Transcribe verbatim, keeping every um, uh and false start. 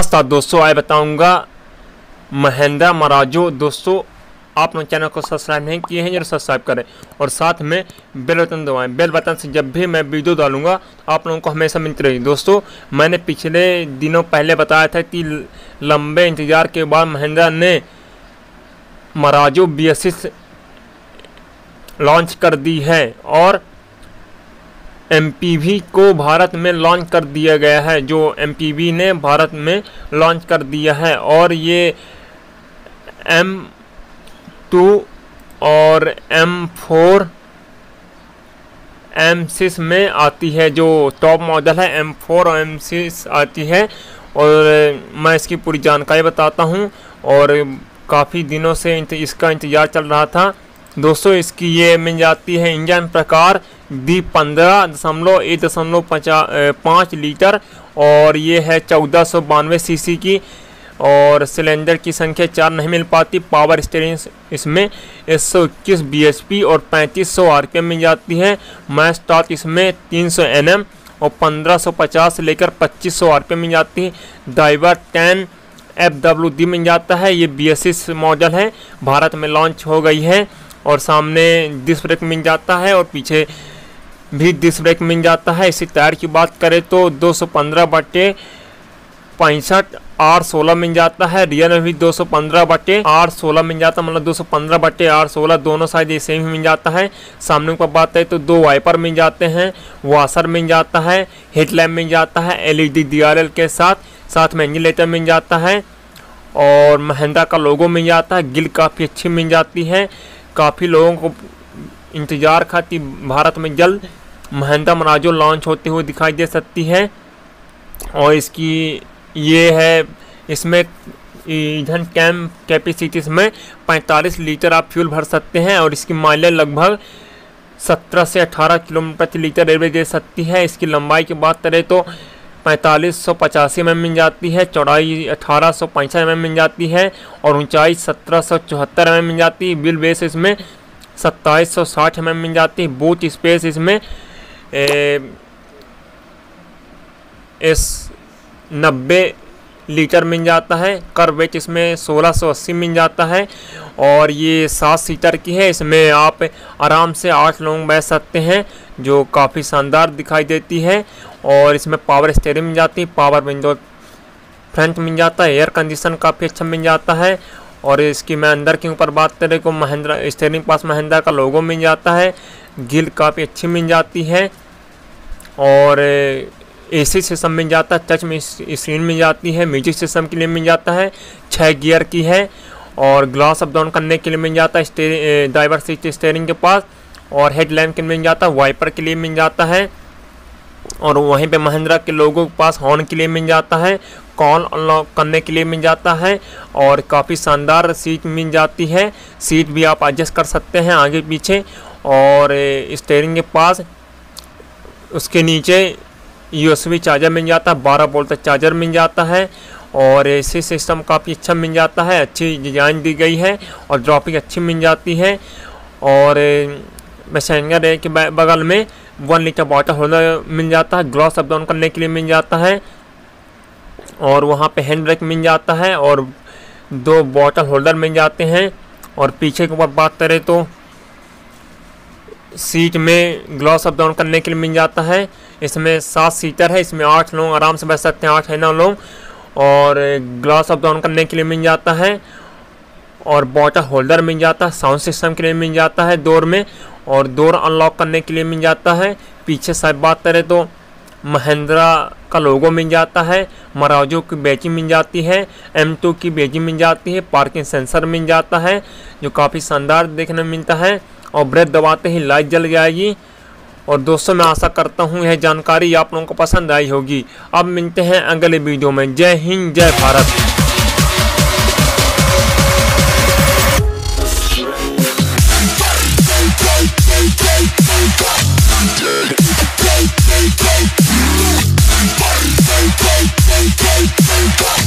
नमस्कार दोस्तों, आज बताऊंगा महिंद्रा मराजो। दोस्तों आप लोग चैनल को सब्सक्राइब नहीं किए हैं, जरूर सब्सक्राइब करें और साथ में बेल बटन दबाएं। बेल बटन से जब भी मैं वीडियो डालूंगा आप लोगों को हमेशा मिलती रहेगी। दोस्तों मैंने पिछले दिनों पहले बताया था कि लंबे इंतज़ार के बाद महिंद्रा ने Marazzo B S six launch कर दी है और एम पी वी को भारत में लॉन्च कर दिया गया है। जो एम पी वी ने भारत में लॉन्च कर दिया है और ये एम टू और एम फोर एम सिक्स में आती है। जो टॉप मॉडल है एम फोर और एम सिक्स आती है और मैं इसकी पूरी जानकारी बताता हूँ। और काफ़ी दिनों से इसका इंतज़ार चल रहा था। दोस्तों इसकी ये मिल जाती है इंजन प्रकार डी पंद्रह दशमलव एक दशमलव पचास पाँच लीटर और ये है चौदह सौ बानवे सी सी की और सिलेंडर की संख्या चार नहीं मिल पाती। पावर स्टीयरिंग इसमें एक सौ इक्कीस बी एच पी और पैंतीस सौ आर पी एम मिल जाती है। मैक्स टॉर्क इसमें तीन सौ एन एम और पंद्रह सौ पचास से लेकर पच्चीस सौ आर पी एम मिल जाती है। Driver ten F W D मिल जाता है। ये बी एस सिक्स मॉडल है, भारत में लॉन्च हो गई है और सामने डिस्क ब्रेक मिल जाता है और पीछे भी डिस्क ब्रेक मिल जाता है। इसी टायर की बात करें तो दो सौ पंद्रह बटे पैंसठ आर सोलह मिल जाता है। रियर में भी दो सौ पंद्रह बटे आर सोलह मिल जाता है, मतलब दो सौ पंद्रह बटे आर सोलह दोनों साइड ऐसे ही मिल जाता है। सामने पर बात करें तो दो वाइपर मिल जाते हैं, वॉशर मिल जाता है, हेडलैम्प मिल जाता है L E D D R L के साथ, साथ में इंडिकेटर मिल जाता है और महिंद्रा का लोगो मिल जाता है। गिल काफ़ी अच्छी मिल जाती है। काफ़ी लोगों को इंतज़ार था कि भारत में जल्द महिंद्रा मराजो लॉन्च होते हुए दिखाई दे सकती है। और इसकी ये है, इसमें ईंधन कैम कैपेसिटी इसमें पैंतालीस लीटर आप फ्यूल भर सकते हैं और इसकी माइलेज लगभग सत्रह से अठारह किलोमीटर प्रति लीटर एवरेज दे सकती है। इसकी लंबाई की बात करें तो पैंतालीस सौ पचासी एम एम मिल जाती है, चौड़ाई अठारह सौ पैंसठ एम एम मिल जाती है और ऊंचाई सत्रह सौ चौहत्तर एम एम मिल जाती है। व्हील बेस इसमें सत्ताईस सौ साठ एम एम मिल जाती है। बूट स्पेस इसमें एस नब्बे लीटर मिल जाता है। कर वेट इसमें सोलह सौ अस्सी मिल जाता है और ये सात सीटर की है। इसमें आप आराम से आठ लोग बैठ सकते हैं, जो काफ़ी शानदार दिखाई देती है। और इसमें पावर स्टीयरिंग मिल जाती है, पावर विंडो फ्रंट मिल जाता है, एयर कंडीशन काफ़ी अच्छा मिल जाता है। और इसकी मैं अंदर के ऊपर बात करें तो महिंद्रा स्टीयरिंग पास महिंद्रा का लोगो मिल जाता है। गिल काफ़ी अच्छी मिल जाती है और एसी सिस्टम मिल जाता है, टच में स्क्रीन मिल जाती है, म्यूजिक सिस्टम के लिए मिल जाता है, छः गियर की है और ग्लास अप डाउन करने के लिए मिल जाता है ड्राइवर सीट स्टीयरिंग के पास और हेडलैम्प के लिए मिल जाता है, वाइपर के लिए मिल जाता है और वहीं पे महिंद्रा के लोगों के पास हॉर्न के लिए मिल जाता है, कॉल अनलॉक करने के लिए मिल जाता है और काफ़ी शानदार सीट मिल जाती है। सीट भी आप एडजस्ट कर सकते हैं आगे पीछे और स्टीयरिंग के पास उसके नीचे यू एस बी चार्जर मिल जाता है, बारह वोल्ट तक चार्जर मिल जाता है और एसी सिस्टम काफ़ी अच्छा मिल जाता है। अच्छी डिज़ाइन दी गई है और ड्रॉपिंग अच्छी मिल जाती है। और पैसेंजर के बगल में वन लीटर वाटर होल्डर मिल जाता है, ग्लास अप डाउन करने के लिए मिल जाता है और वहाँ पे हैंड ब्रेक मिल जाता है और दो बॉटल होल्डर मिल जाते हैं। और पीछे के ऊपर बात करें तो सीट में ग्लास अप डाउन करने के लिए मिल जाता है। इसमें सात सीटर है, इसमें आठ लोग आराम से बैठ सकते हैं, आठ है नौ लोग और ग्लास अप डाउन करने के लिए मिल जाता है और बॉटल होल्डर मिल जाता है। साउंड सिस्टम के लिए मिल जाता है डोर में और डोर अनलॉक करने के लिए मिल जाता है। पीछे साइड बात करें तो महिंद्रा का लोगो मिल जाता है, मराजो की बैजिंग मिल जाती है, एम टू की बैजिंग मिल जाती है, पार्किंग सेंसर मिल जाता है जो काफ़ी शानदार देखने में मिलता है और ब्रेक दबाते ही लाइट जल जाएगी। और दोस्तों मैं आशा करता हूँ यह जानकारी आप लोगों को पसंद आई होगी। अब मिलते हैं अगले वीडियो में। जय हिंद, जय भारत।